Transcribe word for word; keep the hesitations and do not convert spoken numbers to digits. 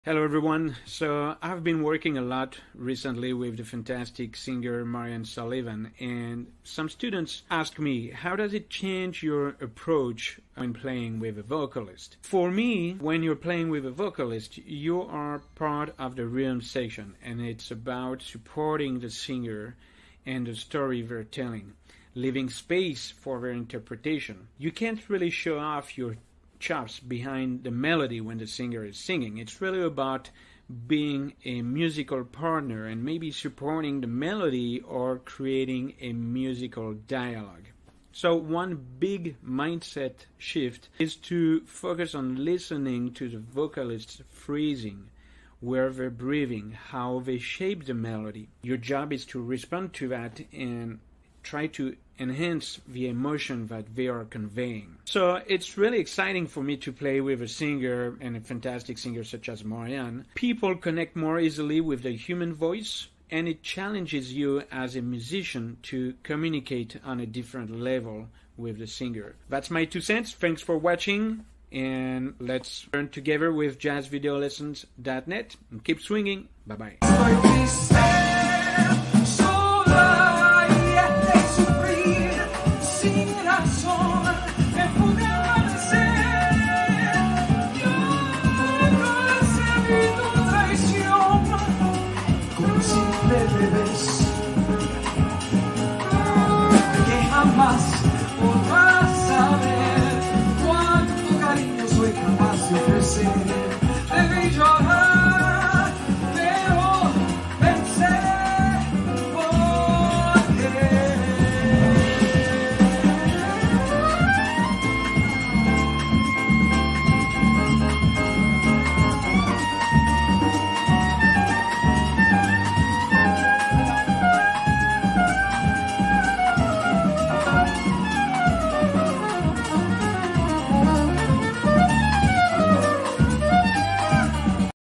Hello everyone. So I've been working a lot recently with the fantastic singer Marianne Sullivan, and some students ask me, how does it change your approach when playing with a vocalist? For me, when you're playing with a vocalist, you are part of the rhythm section, and it's about supporting the singer and the story they're telling, leaving space for their interpretation. You can't really show off your chops behind the melody when the singer is singing. It's really about being a musical partner and maybe supporting the melody or creating a musical dialogue. So one big mindset shift is to focus on listening to the vocalist's phrasing, where they're breathing, how they shape the melody. Your job is to respond to that and try to enhance the emotion that they are conveying. So it's really exciting for me to play with a singer, and a fantastic singer such as Marianne. People connect more easily with the human voice, and it challenges you as a musician to communicate on a different level with the singer. That's my two cents. Thanks for watching, and let's learn together with jazz video lessons dot net, and keep swinging. Bye bye.